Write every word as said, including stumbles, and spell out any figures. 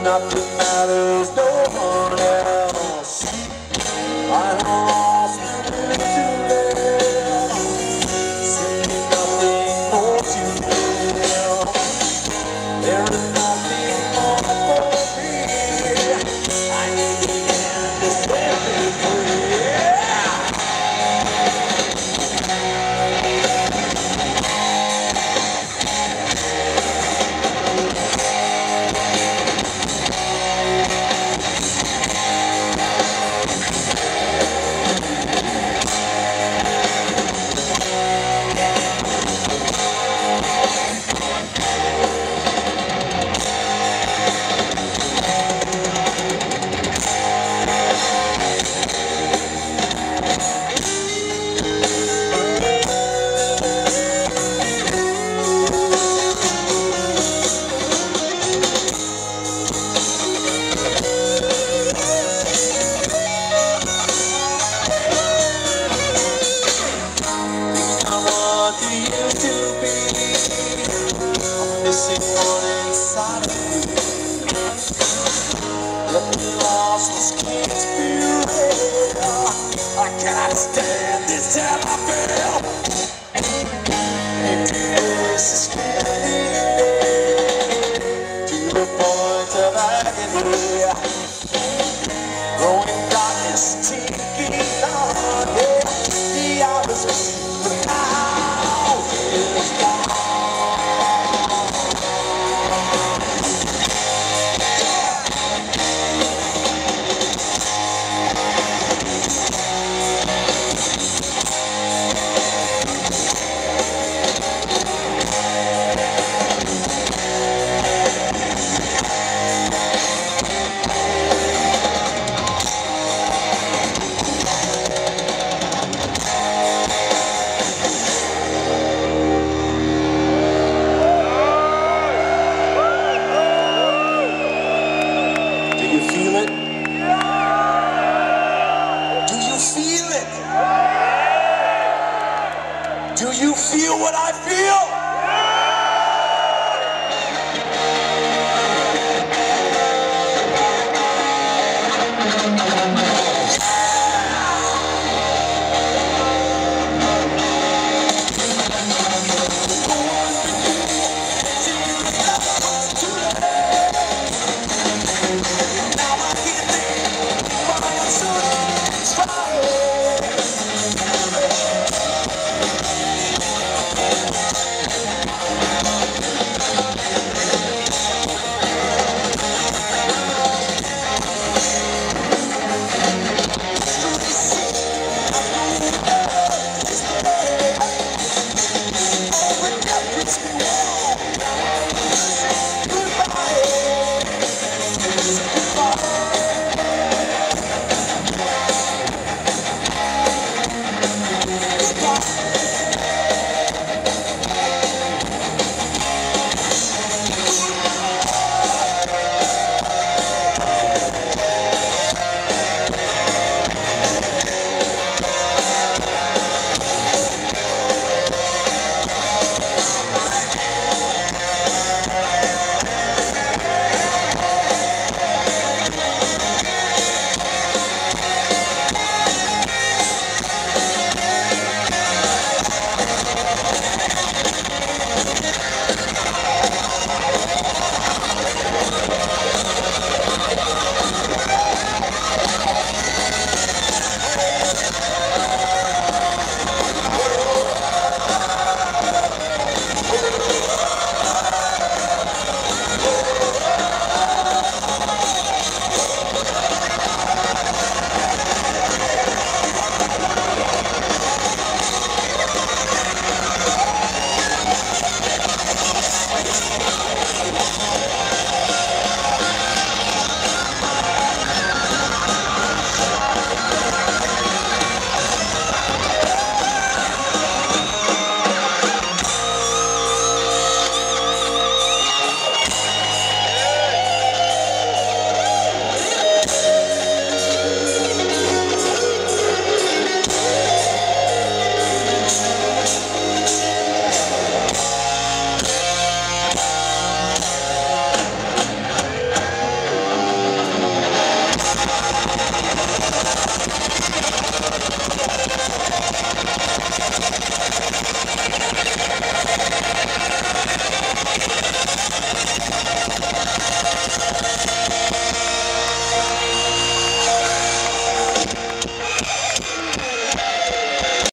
nothing matters, no one else. I lost nothing to live, simply nothing more to live. There is nothing more for me. I need the end to set me free. Missing one inside of me. Looking lost, was can't be real. I cannot stand this time I feel. Emptiness is killing me to the point of agony. Growing darkness, taking on, yeah. The hours but now is gone. Do you feel it? Do you feel it? Do you feel what I feel?